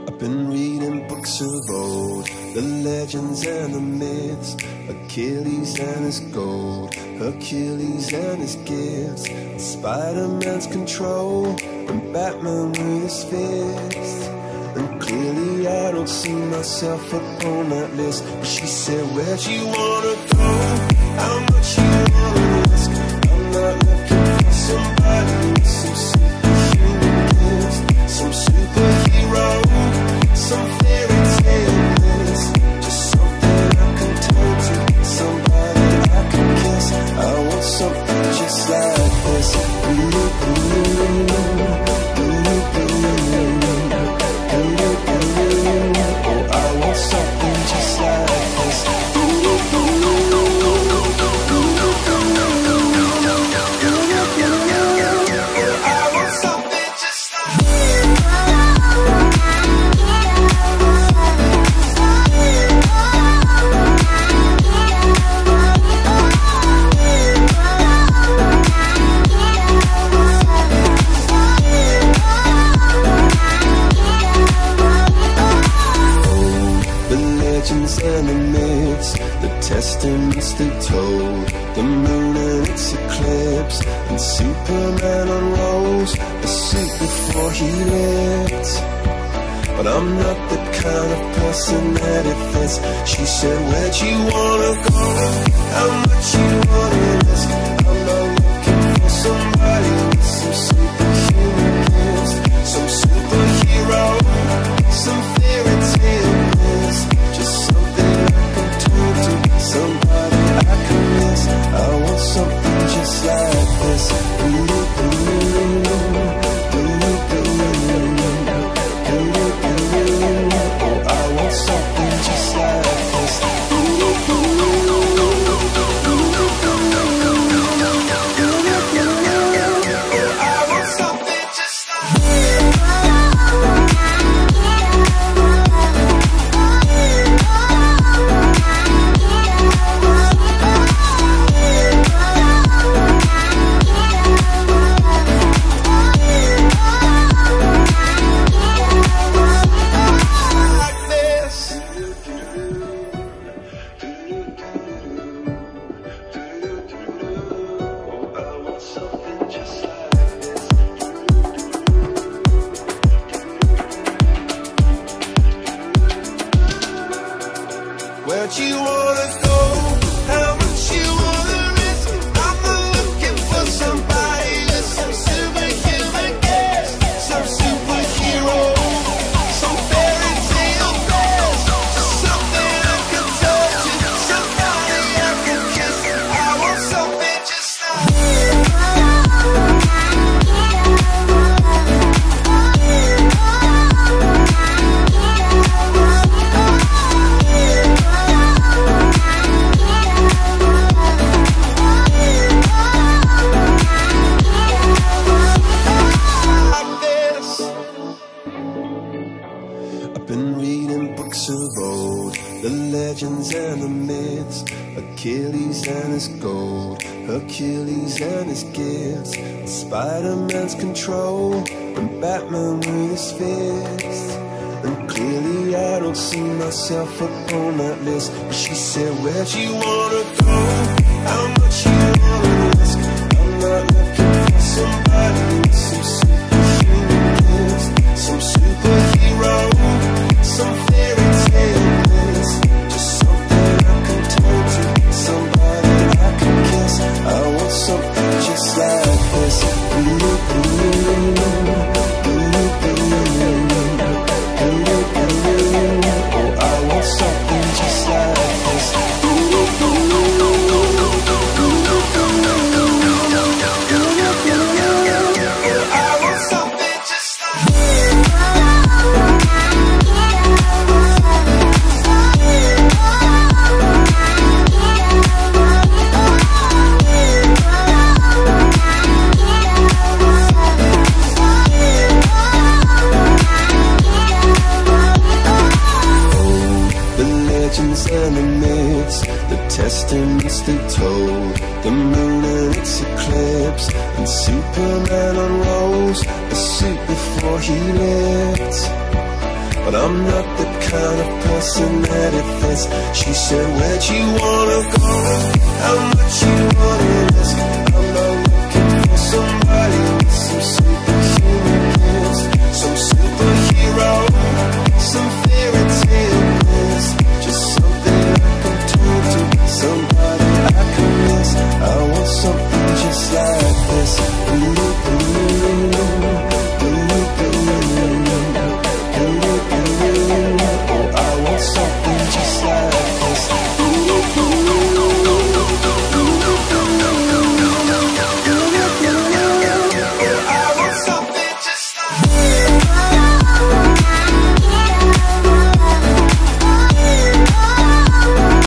I've been reading books of old, the legends and the myths, Achilles and his gold, Hercules and his gifts, Spider-Man's control, and Batman with his fist. And clearly I don't see myself up on that list. But she said, where'd you wanna go? How much you wanna risk? I'm not looking for somebody with some superhuman gifts, some superhero, some fairy tale bliss, just something I can turn to, somebody I can kiss. I want something just like this. I want something just like this. And the myths, the testaments they told, the moon and its eclipse, and Superman unrolls a suit before he lived. But I'm not the kind of person that it fits. She said, where'd you wanna go? How much you wanna risk? I'm not looking for somebody with some superhuman gifts, some superhero, some fairy tale bliss, just something I can turn to, somebody I can miss. I want something just like this. Oh, I want something just like this. Where'd you wanna go? How much you wanna risk? I'm not looking for somebody with some superhuman gifts, some superhero, some fairy tale bliss, just something I can touch to, somebody I can kiss. I want something just the legends and the myths, Achilles and his gold, Hercules and his gifts, Spider-Man's control, and Batman with his fist. And clearly I don't see myself up on that list. But she said, where'd you wanna go? How much you wanna risk? I'm not looking for somebody with some superhuman gifts, some superhero, some fairy tale bliss, just something I can turn to, somebody I can kiss. I want something just like this. Oh, I want something just like this. And the myths, the testaments they told, the moon and its eclipse, and Superman unrolls a suit before he lived. but I'm not the kind of person that it fits. She said, where'd you wanna go? How much you wanna risk? I'm not looking for somebody with some superhuman gifts, some superhero, some fairy tale bliss. Just something I can turn to, somebody I can miss. I want something just like this. Oh, I want something just like this.